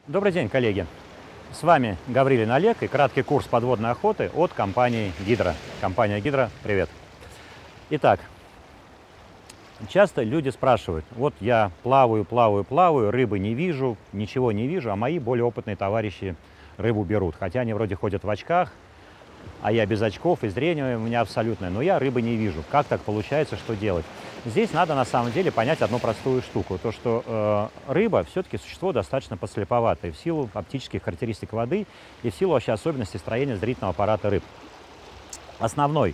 Добрый день, коллеги! С вами Гаврилин Олег и краткий курс подводной охоты от компании Гидро. Компания Гидро, привет! Итак, часто люди спрашивают, вот я плаваю, рыбы не вижу, ничего не вижу, а мои более опытные товарищи рыбу берут. Хотя они вроде ходят в очках, а я без очков, и зрение у меня абсолютное, но я рыбы не вижу. Как так получается, что делать? Здесь надо на самом деле понять одну простую штуку. То, что рыба все-таки существо достаточно подслеповатое в силу оптических характеристик воды и в силу вообще особенностей строения зрительного аппарата рыб. Основной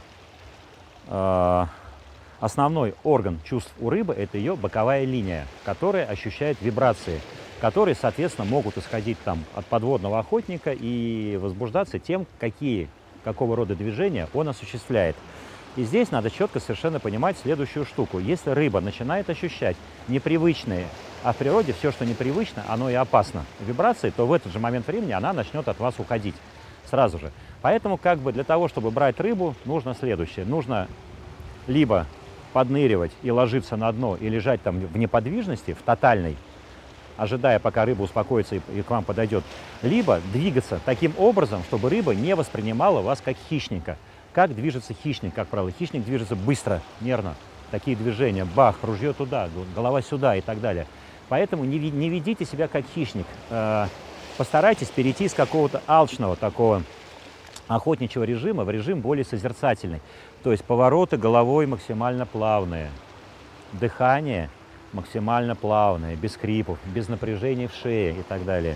орган чувств у рыбы – это ее боковая линия, которая ощущает вибрации, которые, соответственно, могут исходить там от подводного охотника и возбуждаться тем, какого рода движения он осуществляет. И здесь надо четко совершенно понимать следующую штуку. Если рыба начинает ощущать непривычные, а в природе все, что непривычно, оно и опасно, вибрации, то в этот же момент времени она начнет от вас уходить сразу же. Поэтому для того, чтобы брать рыбу, нужно следующее. Нужно либо подныривать и ложиться на дно, и лежать там в неподвижности, в тотальной, ожидая, пока рыба успокоится и к вам подойдет, либо двигаться таким образом, чтобы рыба не воспринимала вас как хищника. Как движется хищник, как правило? Хищник движется быстро, нервно. Такие движения, бах, ружье туда, голова сюда и так далее. Поэтому не ведите себя как хищник. Постарайтесь перейти с какого-то алчного такого охотничьего режима в режим более созерцательный. То есть повороты головой максимально плавные, дыхание максимально плавное, без скрипов, без напряжения в шее и так далее.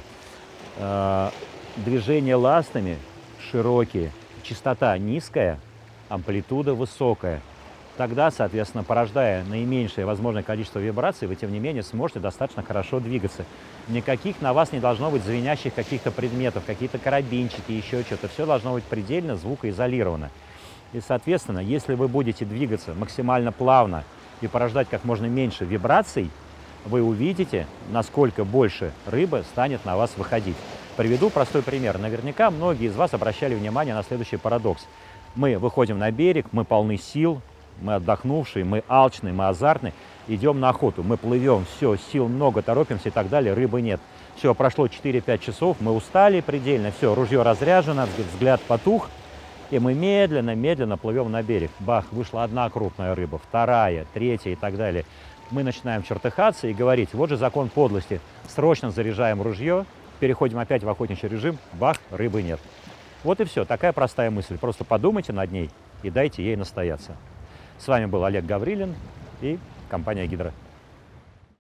Движения ластами широкие, частота низкая, амплитуда высокая. Тогда, соответственно, порождая наименьшее возможное количество вибраций, вы, тем не менее, сможете достаточно хорошо двигаться. Никаких на вас не должно быть звенящих каких-то предметов, какие-то карабинчики, еще что-то. Все должно быть предельно звукоизолировано. И, соответственно, если вы будете двигаться максимально плавно и порождать как можно меньше вибраций, вы увидите, насколько больше рыбы станет на вас выходить. Приведу простой пример. Наверняка многие из вас обращали внимание на следующий парадокс. Мы выходим на берег, мы полны сил, мы отдохнувшие, мы алчные, мы азартные, идем на охоту, мы плывем, все, сил много, торопимся и так далее, рыбы нет. Все, прошло 4-5 часов, мы устали предельно, все, ружье разряжено, взгляд потух, и мы медленно плывем на берег. Бах, вышла одна крупная рыба, вторая, третья и так далее. Мы начинаем чертыхаться и говорить, вот же закон подлости, срочно заряжаем ружье, переходим опять в охотничий режим, бах, рыбы нет. Вот и все, такая простая мысль, просто подумайте над ней и дайте ей настояться. С вами был Олег Гаврилин и компания Гидро.